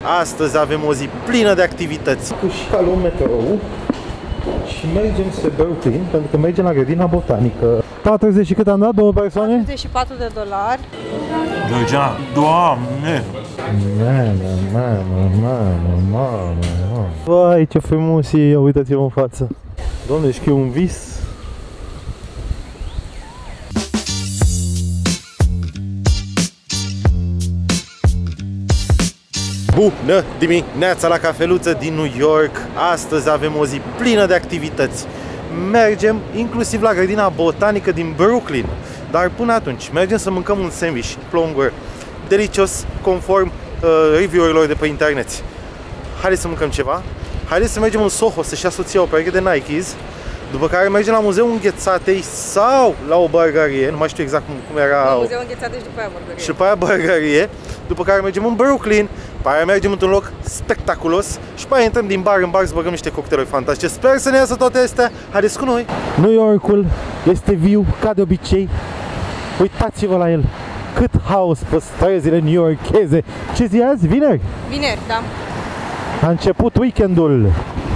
Astăzi avem o zi plină de activități. Cu și ca luăm metrou și mergem spre Brooklyn, pentru că mergem la grădina botanică. 40 și cât am dat? 2 persoane? $44. Georgiana, Doamne! Mamă. Vai, ce frumos e, uitați-vă în față. Doamne, știu, e un vis. Bună dimineața la cafeluță din New York. Astăzi avem o zi plină de activități. Mergem inclusiv la grădina botanică din Brooklyn. Dar până atunci, mergem să mâncăm un sandwich plonguer delicios, conform review-urilor de pe internet. Haideți să mâncăm ceva. Haideți să mergem în Soho să-și ia soția o pereche de Nikes. După care mergem la Muzeul Înghețatei sau la o burgerie. Nu mai știu exact cum era. La Muzeul Înghețatei și după aia burgerie. Și după aia burgerie. După care mergem în Brooklyn. După aia mergem într-un loc spectaculos. Și după aia intrăm din bar în bar să băgăm niște cocktailuri fantastice. Sper să ne iasă toate astea. Haideți cu noi. New Yorkul este viu ca de obicei. Uitați-vă la el. Cât haos pe străzile new-yorkeze. Ce zi azi? Vineri? Vineri, da. A început weekendul.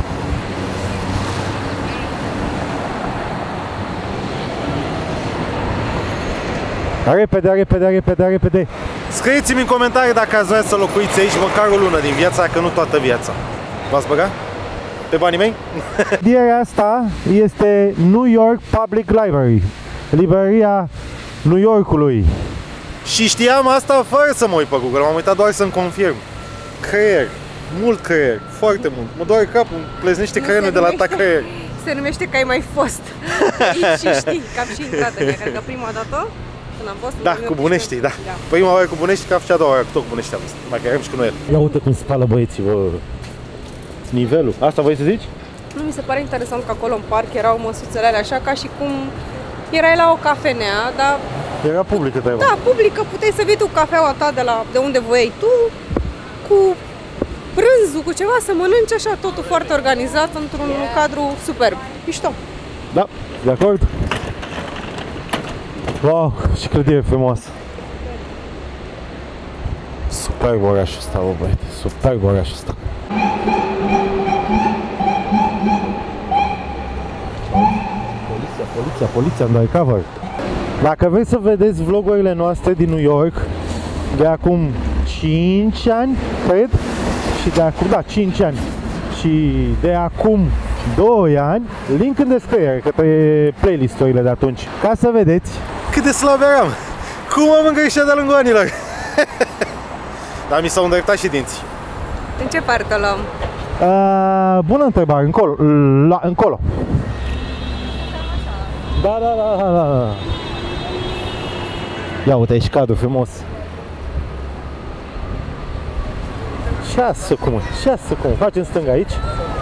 Repede. Scrieți-mi în comentarii dacă ați vrea să locuiți aici măcar o lună din viața, că nu toată viața. V-ați băgat? Pe banii mei? Diarea asta este New York Public Library. Librăria New Yorkului. Și știam asta fără să mă uit pe Google, m-am uitat doar să-mi confirm. Creier, mult creier, foarte mult. Mă doare capul, îmi pleznește creierul de la ta creier. Se numește că ai mai fost. Și știi că am și intrat în ea, cred că prima dată când am fost. Da, cu Bunești, da. Prima oară cu Bunești, ca și a doua oară cu tot cu Bunești am fost. Mai cărăm și cu noi. Ia uite cum spală băieții, bă. Nivelul. Asta vrei să zici? Nu, mi se pare interesant că acolo în parc erau măsuțele alea, așa ca și cum erai la o cafenea, dar... Era publică treaba. Da, publică, puteai să vii tu cafeaua ta de unde voiai tu, cu prânzul, cu ceva, să mănânci așa, totul foarte organizat, într-un cadru superb. Mișto. Da, de acord. Wow, ce clădire frumoasă. Superb orașul ăsta, bă, băiete, superb orașul ăsta. Poliția, undercover. Dacă vreți să vedeți vlogurile noastre din New York de acum 5 ani, cred, și de acum, da, 5 ani și de acum 2 ani, link în descriere către playlist-urile de atunci, ca să vedeți cât de slab eram, cum am îngreșat de-a lungul anilor. Dar mi s-au îndreptat și dinții. În ce parte o luăm? Bună întrebare, încolo. Da. Ia uite, aici cadru frumos. Ce-asă cum, facem stânga aici.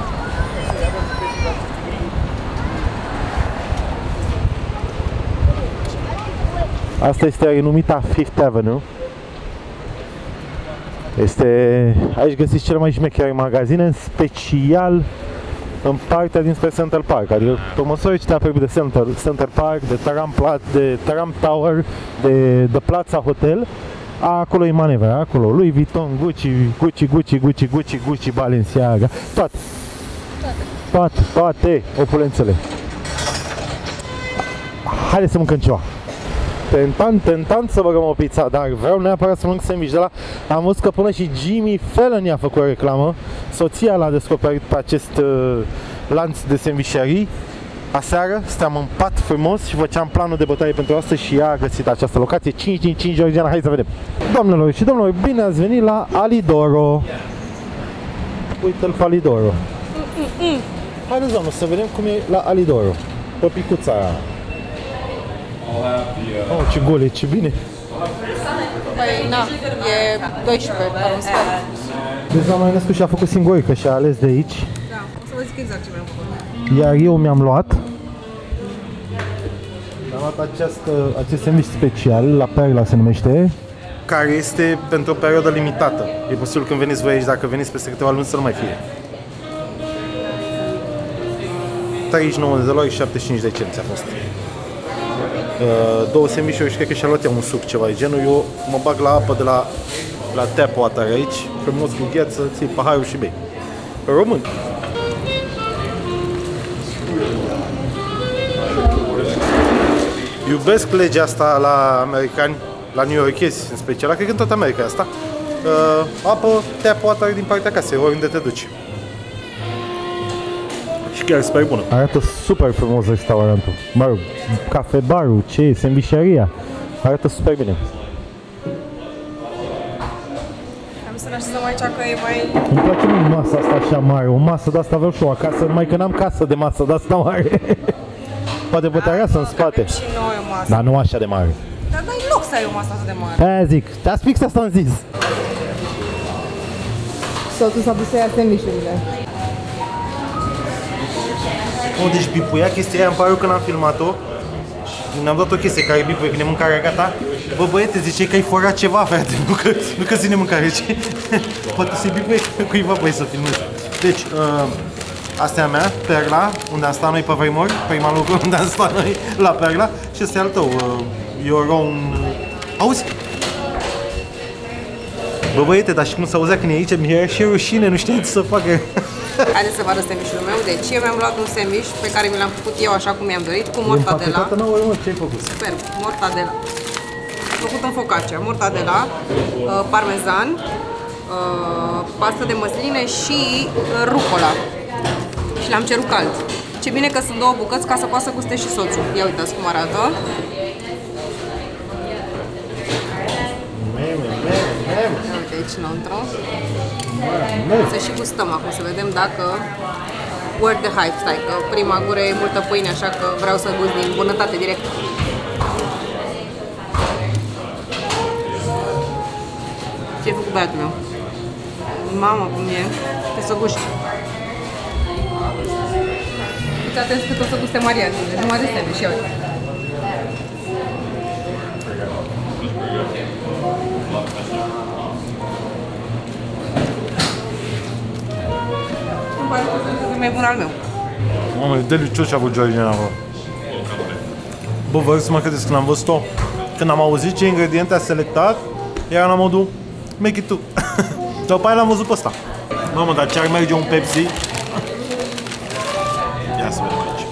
Asta este renumita Fifth Avenue. Aici găsiți cele mai șmechere magazine, în special în partea dinspre Central Park, adică pe măsură ce te-a de Central Park, de Trump Tower, de Plaza Hotel, acolo e manevra, acolo Louis Vuitton, Gucci, Balenciaga, toate opulențele. Haideți să mâncăm ceva. Tentant să băgăm o pizza, dar vreau neapărat să mănânc sandwich de la. Am văzut că până și Jimmy Fallon i-a făcut o reclamă. Soția l-a descoperit pe acest lanț de sandwicherii. Aseară stăteam în pat frumos și făceam planul de bătaie pentru astăzi și ea a găsit această locație. 5 din 5, Georgiana, hai să vedem. Doamnelor și domnilor, bine ați venit la Alidoro. Uite-l pe Alidoro. Haideți, doamnă, să vedem cum e la Alidoro. Pe picuța aia. Oh, ce gole, ce bine! Păi, na, e 12 pe un sfert. Deci l-am mai născut și a făcut singurică și a ales de aici. Da, o să vă zic exact ce mi-am făcut. Iar eu mi-am luat acest sandwich special, la Perla se numește, care este pentru o perioadă limitată. E posibil când veniți voi aici, dacă veniți peste câteva luni, să nu mai fie. 39 de dolari și 75 de cenți a fost. Două sandwich-uri și cred că și-a luat ea un suc, ceva de genul. Eu mă bag la apă de la la tap water aici, frumos cu gheață, ții paharul și bei. Român. Iubesc legea asta la americani, la new-yorkezi în special, cred că în toată America asta. Apă, tap water din partea casei, oriunde te duci. Și chiar super bună. Arată super frumos restaurantul. Mă rog, cafebarul, ce e, sandvișeria. Arată super bine. Am să ne așezăm aici că e mai... Îmi place mult masa asta așa mare, o masă de asta aveam și eu acasă, numai că n-am casă de masă de asta mare. Poate bătăreasă în spate. Și noi o masă. Dar nu așa de mare. Dar n-ai loc să ai o masă atât de mare. Aia zic, dar fix asta am zis. Soțul s-a dus să ia sandvișurile. Deci bipuia chestia aia, îmi pare când am filmat-o. Ne-am dat o chestie care bipuie când e mâncarea gata. Bă băiete, zice că ai forat ceva, frate, nu că ține mâncare, ce? Poate să-i bipuie cuiva, băi, să filmezi. Deci, asta e a mea, Perla, unde am stat noi pe vremuri, prima lucru unde am stat noi la Perla. Și ăsta e al tău, your own... Auzi? Bă băiete, dar și cum s-auzea când e aici, mi-era și rușine, nu știam ce să facă. Haideți să vă arăt sandvișul meu. Deci eu mi-am luat un sandviș pe care mi l-am făcut eu așa cum mi-am dorit, cu mortadela. Ce ai făcut? Super, mortadela. Am făcut în focaccia, mortadela, parmezan, pastă de măsline și rucola. Și l-am cerut cald. Ce bine că sunt două bucăți ca să poată să guste și soțul. Ia uitați cum arată. Uite aici înăuntru. Să și gustăm acum, să vedem dacă worth the hype. Stai, că prima gură e multă pâine, așa că vreau să gust din bunătate direct. Ce-ai făcut băiatul meu? Mamă, cum e? Trebuie să guști. Fiți atenți cât o să guste Maria, deci numai de sandwich, ia uite. Îmi pare că e mai bun al meu. Mamă, e delicios ce a avut Georgiana, bă. Bă, vă rog să mă credeți, când am văzut-o, când am auzit ce ingrediente a selectat, era la modul, make it tu. După aia l-am văzut pe ăsta. Mamă, dar ce ar merge un Pepsi? Ia să vedem aici.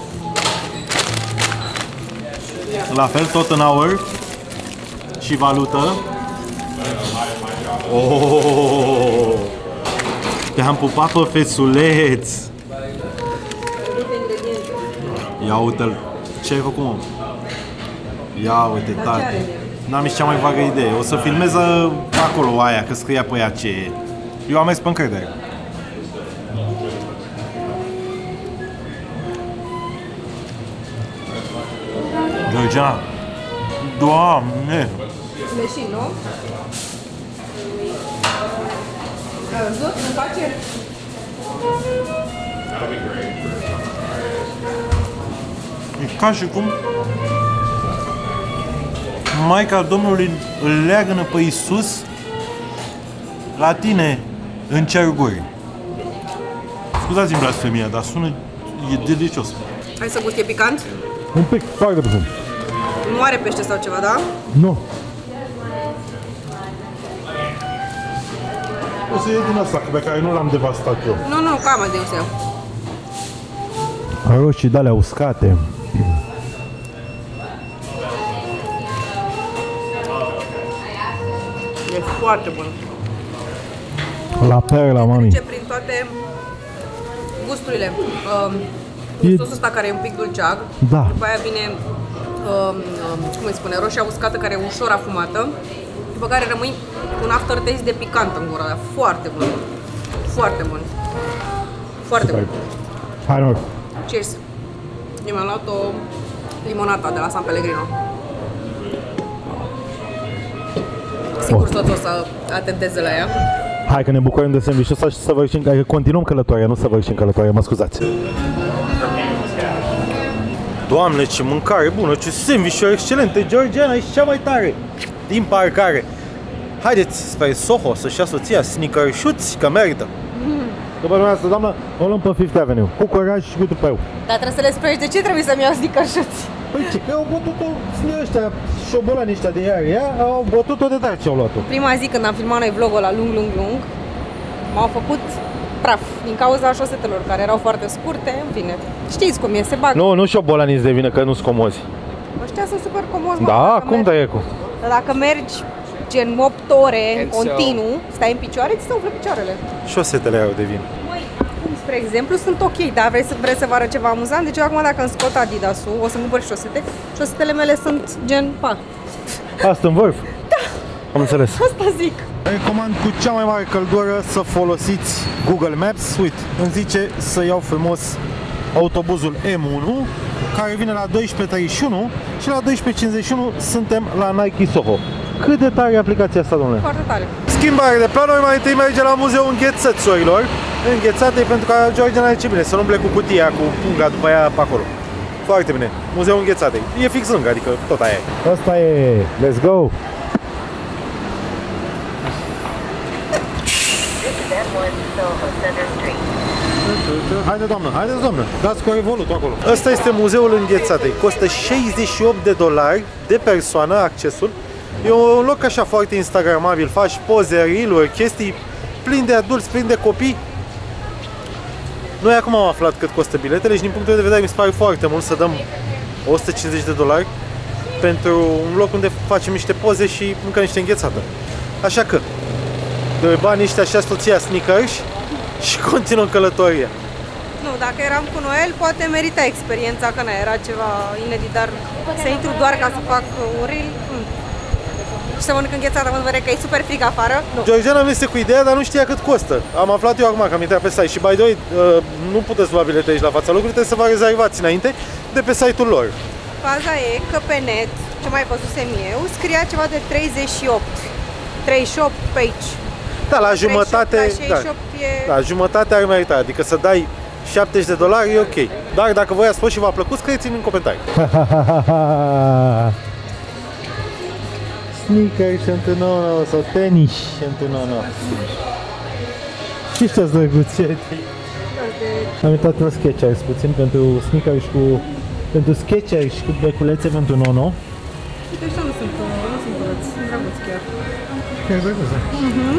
La fel, tot în aur și valută. Oh! Te-am pupat pe fesuleț! Ia uite-l! Ce ai făcut, mă? Ia uite, tare! N-am nici cea mai vagă idee. O să filmez acolo aia, că scria pe ea ce e. Eu am mers pe încredere. Georgiana! Doamne! Leșin, nu? Ai văzut? Îmi place? E ca și cum Maica Domnului îl leagănă pe Iisus la tine în cerul gurii. Scuzați-mi blasfemia, dar sună, e delicios. Hai să gust, e picant? Un pic, foarte puțin. Nu are pește sau ceva, da? Nu. O să iei din asta, pe care nu l-am devastat eu. Nu, cam de useu. Roșii de-alea uscate. E foarte bun. La Perla, mami. Trece prin toate gusturile. Sosul ăsta care e un pic dulceag. Da. După aia vine, cum îi spune, roșia uscată care e ușor afumată. După care rămâi un aftertaste de picant în gură. Foarte bun. Foarte bun. Foarte bun. Hai, noroc. Cheers. Eu mi-am luat o limonata de la San Pellegrino. Sigur soțul o să atenteze la ea. Hai că ne bucurăm de sandwich-ul ăsta și să vă ieșim, că continuăm călătoria, nu să vă ieșim călătoria, mă scuzați. Doamne, ce mâncare bună, ce sandwich-uri excelente, Georgiana, ești cea mai tare din parcare. Haideți spre Soho să-și ia soția sneaker-șuți, că merită. După dumneavoastră, doamnă, o luăm pe Fifth Avenue, cu curaj și cu tupeu. Dar trebuie să le spui de ce trebuie să-mi iau sneaker-șuți. Păi ce, că au bătut-o ăștia, șobolanii ăștia de ea, au bătut-o de tare ce au luat-o. Prima zi când am filmat noi vlogul la lung, m-au făcut praf din cauza șosetelor care erau foarte scurte, în fine. Știți cum e, se bagă. Nu șobolanii de vină că nu-s comozi. Ăștia sunt super comozi, mă. Da, cum dracu? Dar dacă mergi gen 8 ore în continuu, stai în picioare, ți se umflă picioarele. Șosetele au de vină. Spre exemplu, sunt ok, dar vreți să vă arăt ceva amuzant? Deci eu acum dacă îmi scot Adidas-ul, o să-mi cumpăr șosete. Șosetele mele sunt gen, pa. Asta în vârf? Da. Am înțeles. Asta zic. Recomand cu cea mai mare căldură să folosiți Google Maps. Uite, îmi zice să iau frumos autobuzul M1, care vine la 12:31 și la 12:51 suntem la Nike Soho. Cât de tare e aplicația asta, domnule? Foarte tare. Schimbare de planuri, mai întâi merge la Muzeul Înghețățurilor. Înghețate pentru că George n-are ce bine, să nu umble cu cutia, cu punga după aia pe acolo. Foarte bine. Muzeul Înghețate. E fix lângă, adică tot aia e. Asta e. Let's go! Haideți, doamnă, dați cu revolutul acolo. Ăsta este Muzeul Înghețatei. Costă $68 de persoană accesul. E un loc așa foarte instagramabil, faci poze, reel-uri, chestii plin de adulți, plin de copii. Noi acum am aflat cât costă biletele și din punctul de vedere mi se pare foarte mult să dăm $150 pentru un loc unde facem niște poze și mâncăm niște înghețată. Așa că, de banii ăștia și soția Snickers și continuăm călătoria. Nu, dacă eram cu Noel, poate merita experiența, că era ceva inedit, dar să intru doar ca să fac un reel. Și să mănânc înghețată, având în vedere că e super frig afară. Georgiana venise cu ideea, dar nu știa cât costă. Am aflat eu acum că am intrat pe site și by the way, nu puteți lua bilete aici la fața locului, trebuie să vă rezervați înainte de pe site-ul lor. Faza e că pe net, ce mai văzusem eu, scria ceva de 38 pe aici. Da, la jumătate, la jumătate ar merita, adică să dai $70 e ok. Dar dacă voi ați fost și v-a plăcut, scrieți-mi în comentarii. Sneakers pentru nouă sau tenis pentru nouă. Și ăștia-s drăguți. Am uitat în Skechers puțin pentru sneakers pentru Skechers și cu beculețe pentru nono. Uite, ăștia nu sunt drăguți, sunt drăguți chiar. Chiar drăguți, da?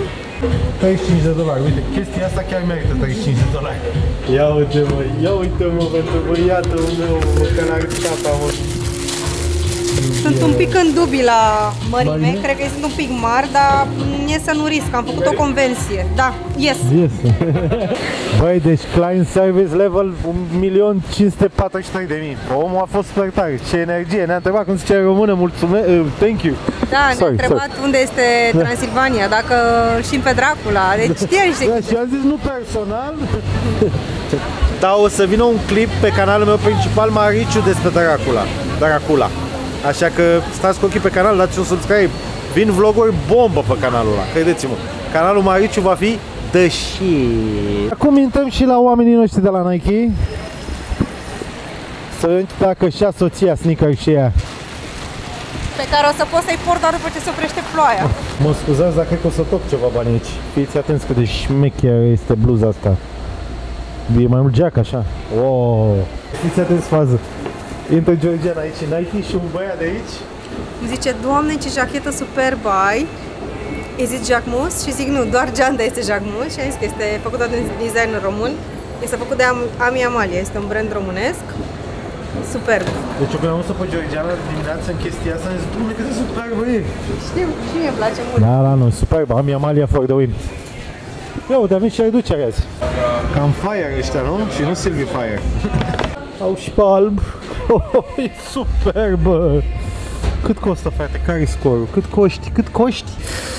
$35. Uite, chestia asta chiar merită $35. Ia uite-mă pentru băiatul meu, că n-ar tata, mă. Sunt un pic în dubii la mărime, cred că sunt un pic mari, dar e să nu risc, am făcut o convenție. Da, yes. Băi, deci client service level 1.543.000. Omul a fost super tare, ce energie, ne-a întrebat cum zice în română, mulțumesc, thank you. Da, ne-a întrebat unde este Transilvania, dacă știm pe Dracula, deci știa niște chestii. Și am zis nu personal. Da, o să vină un clip pe canalul meu principal, Mariciu, despre Dracula. Așa că stați cu ochii pe canal, dați un subscribe. Vin vloguri bombă pe canalul ăla, credeți-mă. Canalul Mariciu va fi the shit. Acum intrăm și la oamenii noștri de la Nike. Să vedem dacă și-a soția Sneakers și ea. Pe care o să pot să-i port doar după ce se oprește ploaia. Mă scuzați, dar cred că o să toc ceva bani aici. Fiți atenți cât de șmecher este bluza asta. E mai mult geac așa. Wow. Fiți atenți fază. Intră Georgiana aici în Nike și un băiat de aici îmi zice, Doamne, ce jachetă superbă ai. Îi zic Jacquemus și zic nu, doar geanta este Jacquemus și am zis că este făcută de designer român. Este făcut de Ami Amalia, este un brand românesc. Superb. Deci eu când am văzut pe Georgiana dimineața în chestia asta, am zis, Doamne, cât de superbă e. Știu, și mie îmi place mult. Da, nu, superbă, Ami Amalia for the win. Ia uite, am venit și reducere azi. Cam fire ăștia, nu? Și nu Silvi Fire. Au și pe alb. Oh, e superbă! Cât costă, frate? Care-i scorul? Cât coști? Cât coști?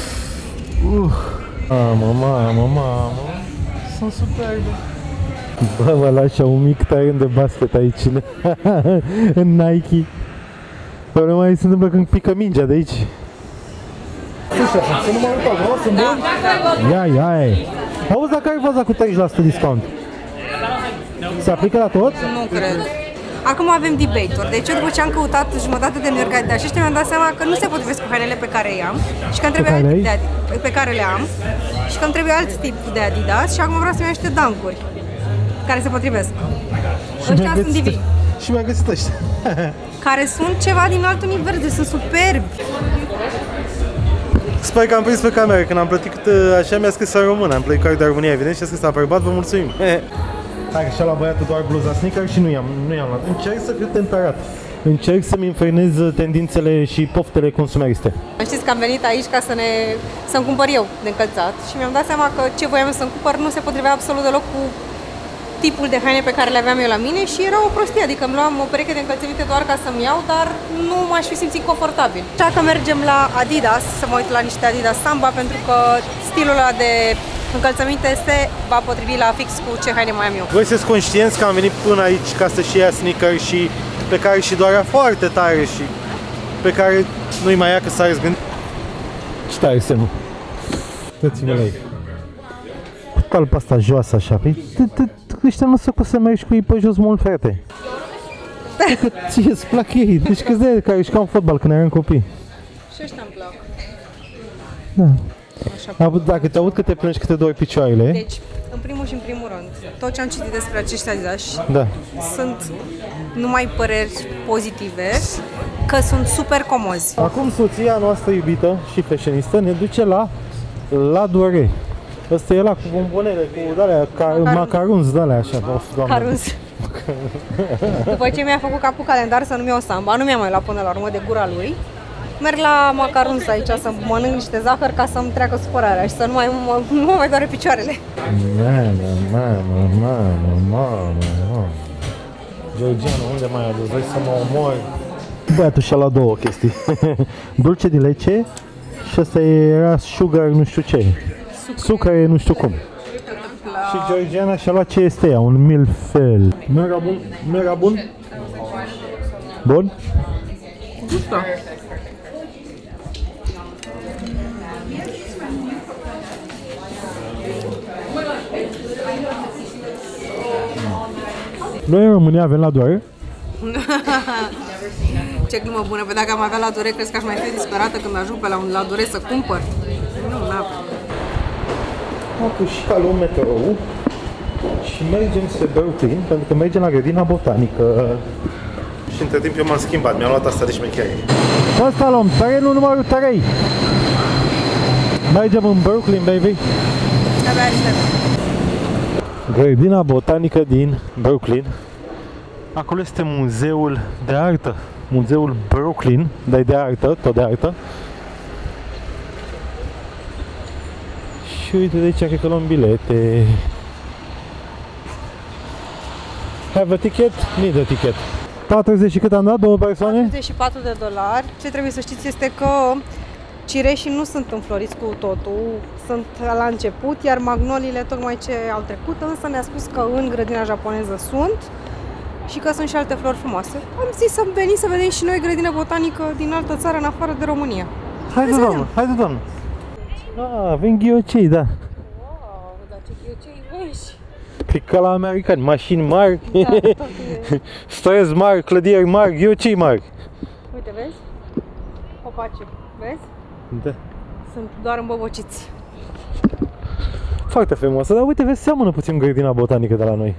Mamă! Sunt superbe! Bă, mă lași un mic teren de basket aici în Nike. Problema e se întâmplă când pică mingea de aici. Ăștia sunt numai în nu? Sunt buni? Ia! Auzi, dar care e faza cu 30% discount? Se aplică la tot? Nu cred. Acum avem debate-uri, deci eu după ce am căutat jumătate de miercă de aceștia mi-am dat seama că nu se potrivesc cu hainele pe care le am și că îmi trebuie pe care le am și că îmi trebuie alt tip de Adidas și acum vreau să-mi iau niște dancuri care se potrivesc. Ăștia sunt divi. și mi-a găsit ăștia. Care sunt ceva din alt univers, sunt superbi. Sper că am prins pe cameră, când am plătit așa mi-a scris în română, am plătit card de România, evident, și a scris aprobat, vă mulțumim. Hai că și-a luat băiatul doar bluza sneaker și nu i-am luat. Încerc să fiu temperat. Încerc să-mi infrenez tendințele și poftele consumeriste. Știți că am venit aici ca să-mi cumpăr eu de încălțat și mi-am dat seama că ce voiam să-mi cumpăr nu se potrivea absolut deloc cu tipul de haine pe care le aveam eu la mine și era o prostie, adică îmi luam o pereche de încălțăminte doar ca să-mi iau, dar nu m-aș fi simțit confortabil. Așa că mergem la Adidas, să mă uit la niște Adidas Samba, pentru că stilul ăla de încălțăminte se va potrivi la fix cu ce haine mai am eu. Voi sunteți conștienți că am venit până aici ca să-și ia sneaker și pe care și doarea foarte tare și pe care nu-i mai ia că s-a răzgândit. Ce tare semnul. Uitați-mă la ei. Cu talpa asta joasă așa, păi ăștia nu se să mergi cu ei pe jos mult, frate. Că ție îți plac ei, deci câți de care jucam fotbal când eram copii. Și ăștia îmi plac. Da. Dacă te aud că te plângi că te dor picioarele. Deci, în primul și în primul rând, tot ce am citit despre acești Adidas sunt numai păreri pozitive, că sunt super comozi. Acum soția noastră iubită și fashionistă ne duce la Dore. Ăsta e la cu bombonele, cu de-alea, macarunzi de-alea așa. Macarunzi. După ce mi-a făcut capul calendar să nu-mi iau Samba, nu mi-am mai luat până la urmă de gura lui. Merg la macarunzi aici să mănânc niște zahăr ca să-mi treacă supărarea și să nu mă mai doare picioarele. Mamă. Georgiana, unde mai adus? Vrei să mă omori? Băiatul și-a luat două chestii. Dulce de lece și ăsta era sugar nu știu ce. Sucre nu știu cum. Și Georgiana și-a luat ce este ea, un milfel. Mega bun? Bun? Gustă. Noi în România avem la Dore. Ce glumă bună, pe dacă am avea la Dore, crezi că aș mai fi disperată când ajung pe la un la Dore să cumpăr? Nu, n-avem. Acum și ca luăm metrou și mergem spre Brooklyn, pentru că mergem la grădina botanică. Și între timp eu m-am schimbat, mi-am luat asta de șmecherie. Asta luăm, terenul numărul 3. Mergem în Brooklyn, baby. Abia aștept. Grădina botanică din Brooklyn. Acolo este muzeul de artă. Muzeul Brooklyn, dar de artă, tot de artă. Și uite de aici, cred că luăm bilete. Have a ticket? Need a ticket. 40 și cât am dat? Două persoane? $44. Ce trebuie să știți este că cireșii nu sunt înfloriți cu totul, sunt la început, iar magnoliile tocmai ce au trecut, însă ne-a spus că în grădina japoneză sunt și că sunt și alte flori frumoase. Am zis să venim să vedem și noi grădină botanică din altă țară în afară de România. Haide, doamnă, haide, doamnă. Avem ghiocei, da. Wow, dar ce ghiocei vezi! Cred că la americani, mașini mari, străzi mari, clădiri mari, ghiocei mari. Uite, vezi? Copaci, vezi? Da. Sunt doar îmbobociți. Foarte frumoasă, dar uite, vezi, seamănă puțin grădina botanică de la noi.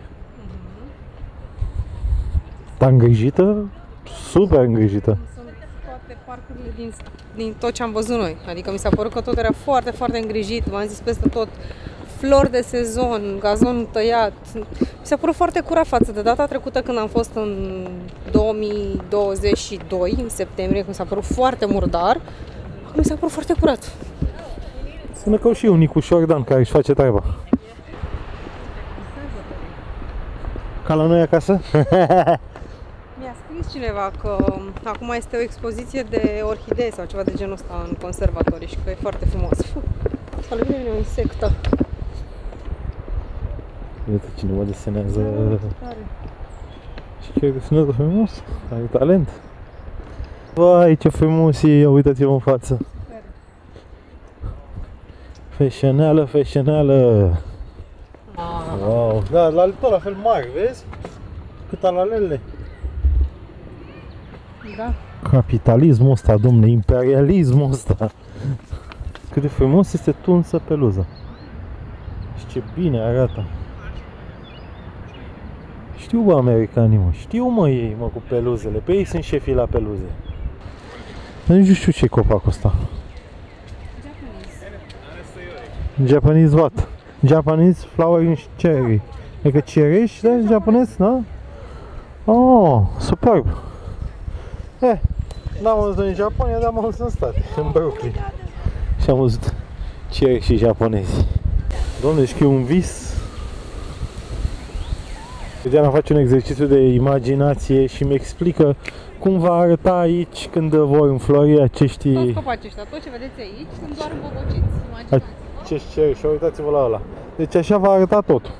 Dar îngrijită, super îngrijită. Sunt toate parcurile din tot ce am văzut noi. Adică mi s-a părut că tot era foarte, foarte îngrijit. V-am zis peste tot. Flori de sezon, gazon tăiat. Mi s-a părut foarte curat față de data trecută când am fost în 2022, în septembrie, când s-a părut foarte murdar. Acum mi s-a părut foarte curat. Sună ca și un Nicu Șordan care își face treaba. Ca la noi acasă? Mi-a scris cineva că acum este o expoziție de orhidee sau ceva de genul ăsta în conservatorii și că e foarte frumos. Să le vine o insectă. Uite, cineva desenează. Și chiar desenează frumos. Are talent. Vai, ce frumos e, uitați-vă în față. Fashională, fashională. Wow, da, tot la fel mari, vezi? Cât alalele. Da. Capitalismul ăsta, domne, imperialismul ăsta. Cât de frumos este tunsă peluza. Și ce bine arată. Și Știu, bă, americanii, mă. Știu, mă, ei, mă, cu peluzele. Pe ei sunt șefii la peluze. Dar nu știu ce-i copacul ăsta. Japanese what? Japanese flowering cherry. Adică cerești, da? Japonez, da? Oh, superb. N-am văzut în Japonia, dar am văzut în state, în Brooklyn. Și am văzut cerești japonezi. Doamne, știu, un vis. Diana face un exercițiu de imaginație și mi explică cum va arăta aici când vor înflori acești... Toți copacii ăștia, tot ce vedeți aici, sunt doar îmbogociți. Imaginați. Acești cerești, uitați-vă la ăla. Deci așa va arăta totul.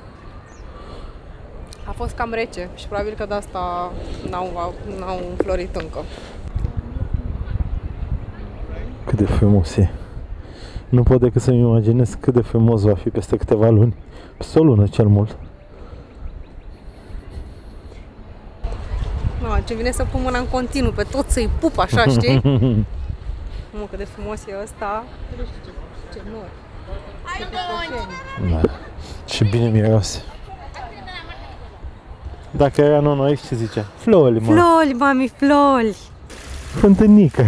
A fost cam rece și probabil că de asta n-au înflorit încă. Cât de frumos e. Nu pot decât să-mi imaginez cât de frumos va fi peste câteva luni. Peste o lună cel mult. No, ce vine să pun mâna în continuu pe tot, să-i pup așa, știi? Mă, cât de frumos e ăsta. Nu știu ce nor. Ce picoceni. Da. Și bine miroase. Dacă era nonul aici, ce zicea? Flori, mă. Flori, mami, flori. Fântânică.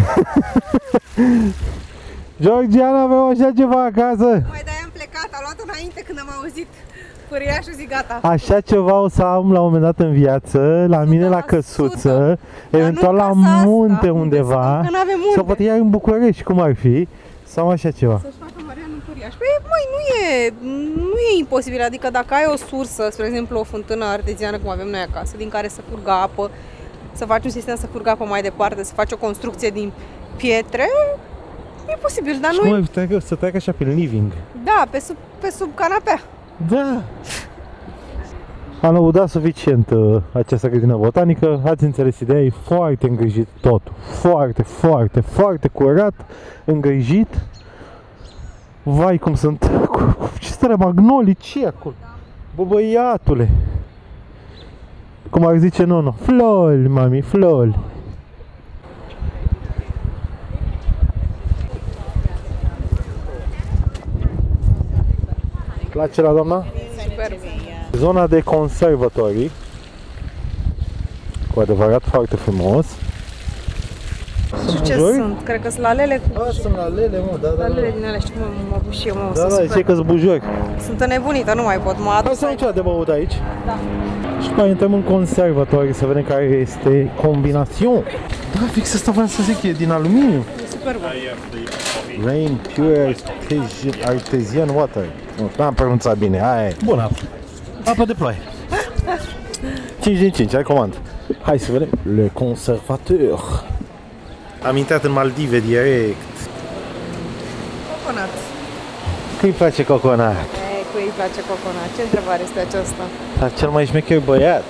Georgiana, avea așa ceva acasă. Mai de-aia am plecat, am luat înainte când am auzit furiașul, zic gata. Așa ceva o să am la un moment dat în viață, la mine la căsuță, eventual la munte undeva, sau poate iar în București, cum ar fi, sau așa ceva. Să-și facă Marian un furiaș. Păi, măi, nu e imposibil, adică dacă ai o sursă, spre exemplu o fântână arteziană, cum avem noi acasă, din care să curgă apă, să faci un sistem să curgă apă mai departe, să faci o construcție din pietre, e posibil, dar nu e... Să treacă așa pe living. Da, pe sub canapea. Da. Am lăudat suficient această grădină botanică, ați înțeles ideea, e foarte îngrijit totul. Foarte, foarte, foarte curat, îngrijit. Vai cum sunt, ce stare magnolii, ce acolo? Bă, băiatule. Cum ar zice nono, flori, mami, flori. Place la doamna? Super. Zona de conservatorii, cu adevărat foarte frumos. Nu știu ce sunt, cred că sunt lalele cu... Sunt lalele, mă, da. Lalele din alea, știu cum mă bușie, mă, Da, zice că sunt bujori. Sunt înnebunită, nu mai pot, mă adus. Hai să luăm ceva de băut aici. Da. Și mai intrăm în conservatorii să vedem care este combinațion. Da, fix asta vreau să zic, e din aluminiu. E super bun. Rain Pure Artesian Water. Nu, n-am pronunțat bine, aia e. Bună apă. Apă de ploaie. 5 din 5, recomand. Hai să vedem. Le conservateur. Am intrat în Maldive direct. Coconut. Cui îi place coconut? Cui îi place coconut? Ce întrebare este aceasta? Dar cel mai șmecher băiat.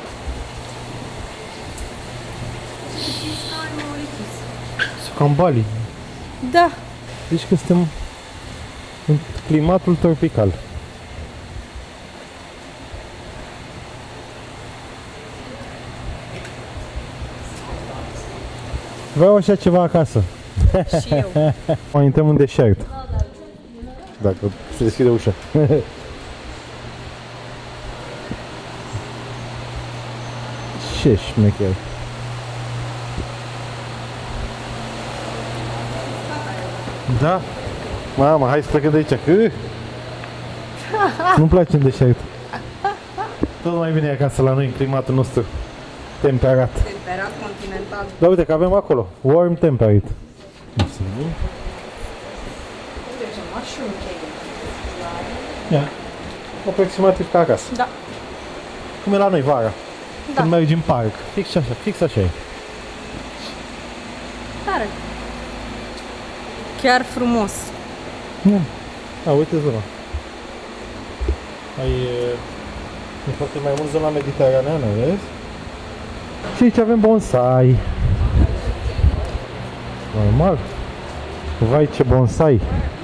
Cam Bali. Da. Deci că suntem în climatul tropical. Vreau așa ceva acasă. Și eu. Mai intrăm în deșert. Dacă se deschide ușa. Ce șmecher. Da? Mama, hai să plecăm de aici. Nu-mi place în deșert. Tot mai bine acasă la noi, în climatul nostru temperat. Temperat continental. Da, uite că avem acolo, warm temperate. Ia, aproximativ ca acasă. Da. Cum e la noi vara, Da. când mergi în parc. Fix așa e. Tare. Chiar frumos. A, uite zona. E foarte mai mult zona mediteraneană, vezi? Și aici avem bonsai. Normal. Vai, ce bonsai.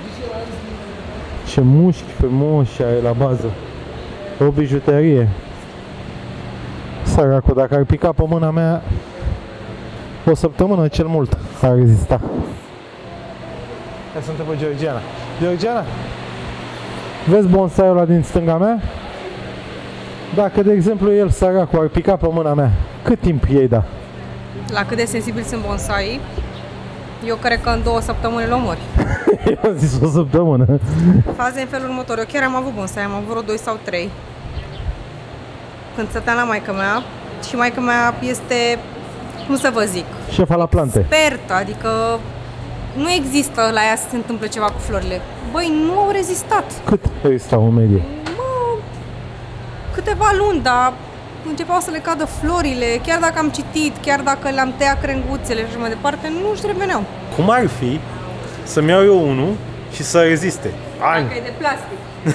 Ce mușchi frumoși are la bază. O bijuterie. Săracul, dacă ar pica pe mâna mea, o săptămână cel mult ar rezista. Hai să întrebă Georgiana. Georgiana, vezi bonsaiul ăla din stânga mea? Dacă, de exemplu, el, săracul, ar pica pe mâna mea, cât timp ei da? La cât de sensibil sunt bonsai, eu cred că în 2 săptămâni îl omori. Eu am zis o săptămână. Faza în felul următor. Eu chiar am avut bonsai, am avut vreo 2 sau 3. Când stăteam la maică-mea și maică-mea este, cum să vă zic, Șefa la plante. expertă, adică nu există la ea să se întâmple ceva cu florile. Băi, nu au rezistat. Cât rezistau în medie? Câteva luni, dar începeau să le cadă florile, chiar dacă am citit, chiar dacă le-am tăiat crenguțele și așa mai departe, nu-și reveneau. Cum ar fi să-mi iau eu unul și să reziste? Dacă e de plastic.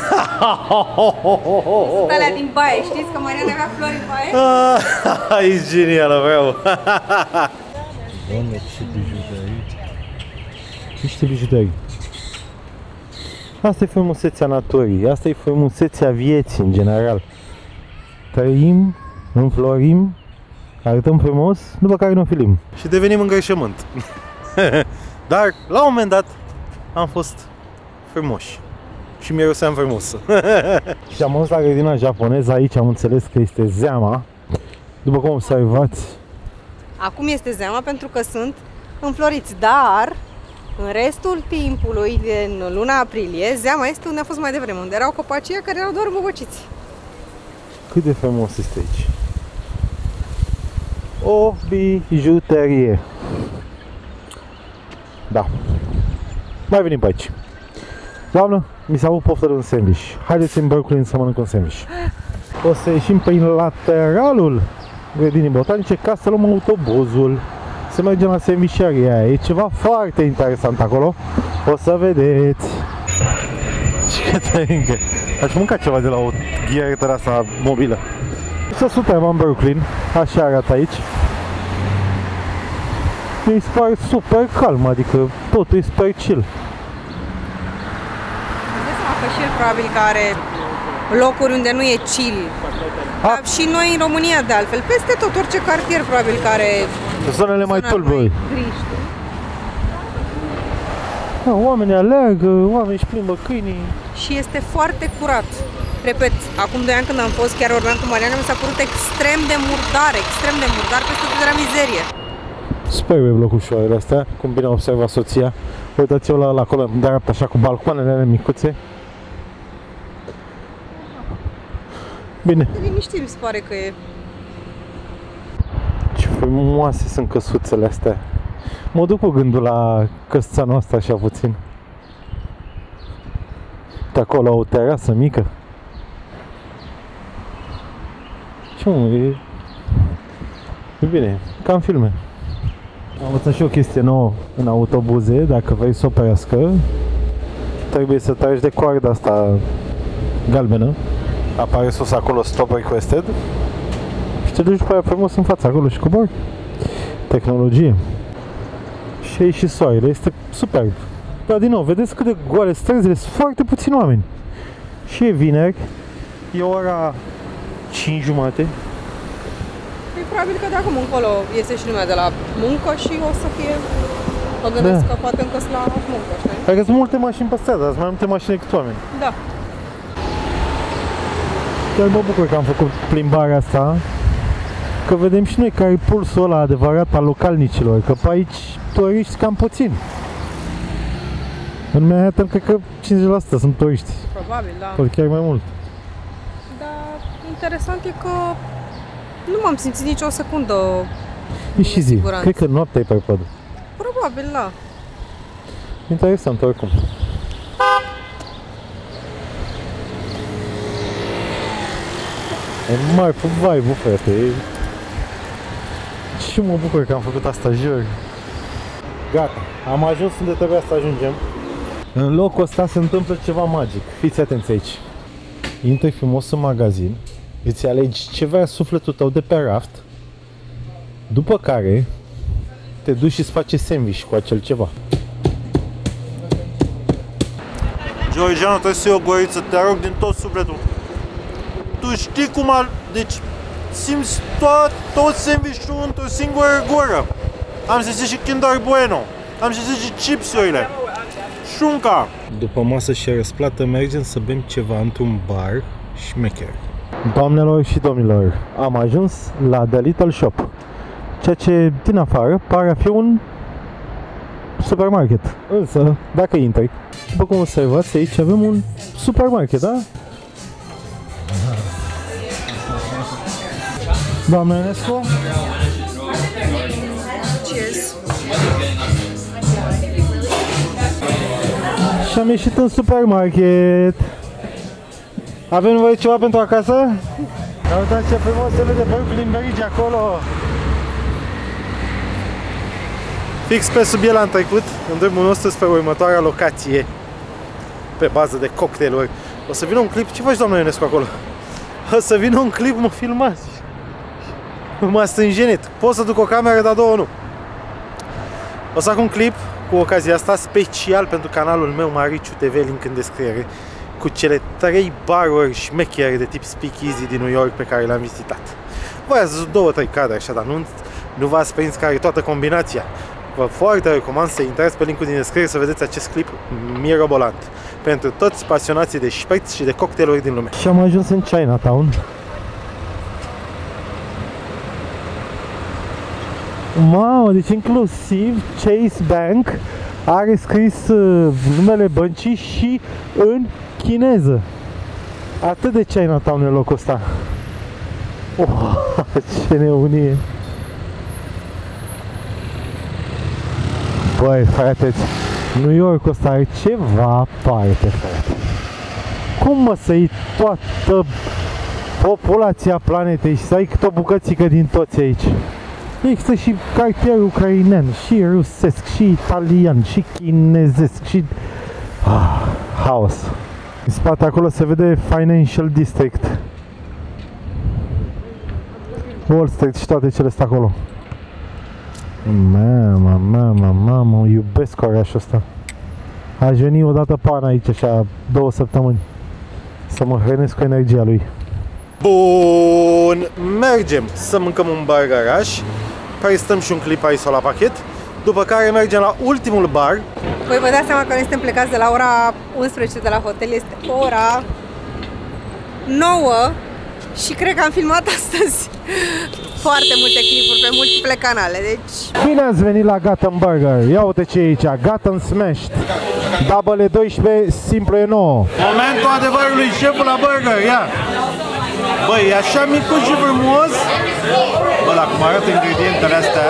Sunt alea din baie, știți că Mariana avea flori în baie? E genială, vreau! Doamne, ce bijuterii! Niște bijuterii! Asta e frumusețea naturii, asta e frumusețea vieții în general. Trăim, înflorim, arătăm frumos, după care nu filim. Și devenim îngrășământ. Dar, la un moment dat, am fost frumoși. Și miroseam frumos. Și am ajuns la grădina japoneză, aici am înțeles că este zeama. După cum observați. Acum este zeama pentru că sunt înfloriți, dar în restul timpului, în luna aprilie, zeama este unde a fost mai devreme, unde erau copacii care erau doar îmbobăciți. Cât de frumos este aici. O bijuterie. Da. Mai venim pe aici. Doamnă, mi s-a avut poftă de un sandwich. Haideți în Brooklyn să mănânc un sandwich. O să ieșim prin lateralul grădinii botanice ca să luăm autobuzul. Să mergem la sandwicheria aia. E ceva foarte interesant acolo. O să vedeți. Și Cătărincă, aș mânca ceva de la o ghiaretă asta mobilă. Să suntem în Brooklyn. Așa arată aici. Mi se pare super calm, adică totul e super chill. Că și el probabil că are locuri unde nu e chill. Dar și noi în România de altfel, peste tot, orice cartier probabil că are zonele mai tulburi. Da, oamenii alergă, oamenii își plimbă câinii. Și este foarte curat. Repet, acum 2 ani când am fost, chiar vorbeam cu Mariana, mi s-a părut extrem de murdar, peste tot era mizerie. Super blocușoarele astea, cum bine observa soția. Uitați-o la acolo, în dreapta, așa, cu balcoanele alea micuțe. Bine. Liniștit, mi se pare că e. Ce frumoase sunt căsuțele astea. Mă duc cu gândul la căsuța noastră așa puțin. De acolo o terasă mică. Ce mă, e bine, ca în filme. Am învățat și o chestie nouă în autobuze, dacă vrei să oprească, trebuie să tragi de coarda asta galbenă. Apare sus acolo Stop Requested și te duci pe aia frumos în fața acolo și cobori. Tehnologie. Și aici și soarele, este superb. Dar din nou, vedeți cât de goale străzile, sunt foarte puțini oameni. Și e vineri, e ora 5:30. Probabil că de acum încolo iese și lumea de la muncă și o să fie, mă gândesc că poate încă la muncă, știi? Adică sunt multe mașini pe stradă, sunt mai multe mașini decât oameni. Da. Chiar mă bucur că am făcut plimbarea asta, că vedem și noi care e pulsul ăla adevărat al localnicilor, că pe aici turiști cam puțin. În Manhattan cred că 50% sunt turiști. Probabil, da. Poate chiar mai mult. Dar interesant e că nu m-am simțit nicio secundă. E și zi, cred că noaptea e pe podă. Probabil, da. Interesant oricum. E mai vibe-ul, frate. Și mă bucur că am făcut asta, jur. Gata, am ajuns unde trebuia să ajungem. În locul ăsta se întâmplă ceva magic. Fiți atenți aici. Intri frumos în magazin, îți alegi ce vrea sufletul tău de pe raft, după care te duci și îți faci sandwich cu acel ceva. Georgiano, trebuie să iei o guriță, te rog din tot sufletul. Tu știi cum deci simți tot sandwich-ul într-o singură gură. Am zis și Kinder Bueno, am zis și chipsurile, șunca. După masă și răsplată mergem să bem ceva într-un bar șmecher. Doamnelor și domnilor, am ajuns la The Little Shop, ceea ce din afară pare a fi un supermarket. Însă, dacă intri, după cum observați aici, avem un supermarket, da? Doamna Enescu? Cheers! Și am ieșit în supermarket. Avem nevoie ceva pentru acasă? Uitați ce frumos se vede Brooklyn Bridge acolo. Fix pe sub el am trecut în drumul nostru spre următoarea locație pe bază de cocktailuri. O să vină un clip. Ce faci, doamna Ionescu, acolo? O să vină un clip, mă filmați. M-a stânjenit. Pot să duc o cameră, dar două nu. O să fac un clip cu ocazia asta special pentru canalul meu Mariciu TV, link în descriere, cu cele 3 baruri șmechere de tip speakeasy din New York pe care le-am vizitat. Voi ați văzut 2-3 cadre așa, dar nu v-ați prins care e toată combinația. Vă foarte recomand să intrați pe linkul din descriere să vedeți acest clip mirobolant pentru toți pasionații de șpriț și de cocktailuri din lume. Și am ajuns în Chinatown. Mamă, deci inclusiv Chase Bank are scris numele băncii și în chineză. Atât de Chinatown e locul ăsta. Oh, ce nebunie! Băi, frate, New York-ul ăsta are ceva aparte, frate. Cum mă să iei toată populația planetei și să ai câte o bucățică din toți aici? Există și cartier ucrainean, și rusesc, și italian, și chinezesc, și... haos. În spate acolo se vede Financial District, Wall Street și toate cele astea acolo. Mamă, iubesc orașul ăsta. Aș veni odată pe an aici, așa, 2 săptămâni, să mă hrănesc cu energia lui. Bun, mergem să mâncăm un burgeraș, prestăm și un clip aici la pachet, după care mergem la ultimul bar. Păi vă dați seama că noi suntem plecați de la ora 11 de la hotel, este ora 9 și cred că am filmat astăzi foarte multe clipuri pe multiple canale, deci... Bine ați venit la Gotham Burger, ia uite ce e aici, Gotham Smashed, double e 12, simplu e 9. Momentul adevărului, șeful la burger, ia! Băi, e așa micuț și frumos. Bă, la cum arată ingredientele astea.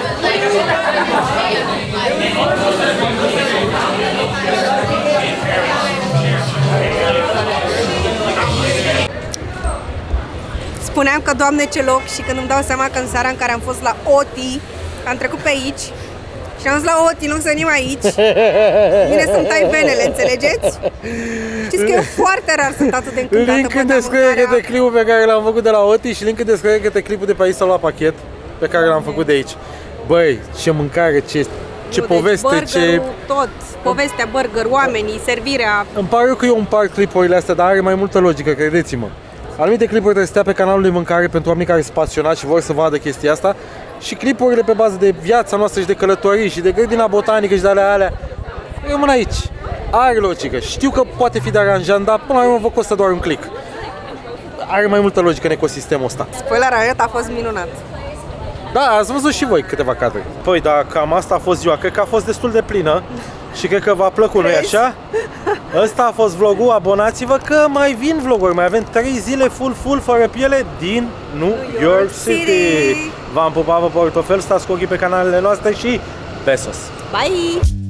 Spuneam că, Doamne, ce loc, și când îmi dau seama că în seara în care am fost la Oti, am trecut pe aici și am zis la Oti, nu să venim aici. Vine să-mi tai venele, înțelegeți? Știți că eu foarte rar sunt atât de încântată. Link în descriere de clipul pe care l-am făcut de la Oti și link în descriere de clipul de pe aici la pachet pe care l-am făcut de aici. Băi, ce mâncare, ce poveste, deci ce... tot, povestea, burger, oamenii, servirea. Îmi pare eu că eu împart clipurile astea, dar are mai multă logică, credeți-mă. Anumite clipuri trebuie să stea pe canalul de mâncare pentru oamenii care sunt pasionați și vor să vadă chestia asta. Și clipurile pe bază de viața noastră și de călătorii și de grădina botanică și de alea rămân aici. Are logică. Știu că poate fi deranjant, dar până la urmă vă costă doar un click. Are mai multă logică în ecosistemul ăsta. Spoiler alert, a fost minunat. Da, ați văzut și voi câteva cadre. Păi, da, cam asta a fost ziua. Cred că a fost destul de plină și cred că v-a plăcut, nu-i așa? Ăsta a fost vlogul, abonați-vă că mai vin vloguri. Mai avem 3 zile full, fără piele din New York City. V-am pupat pe portofel, stați cu ochii pe canalele noastre și besos! Bye!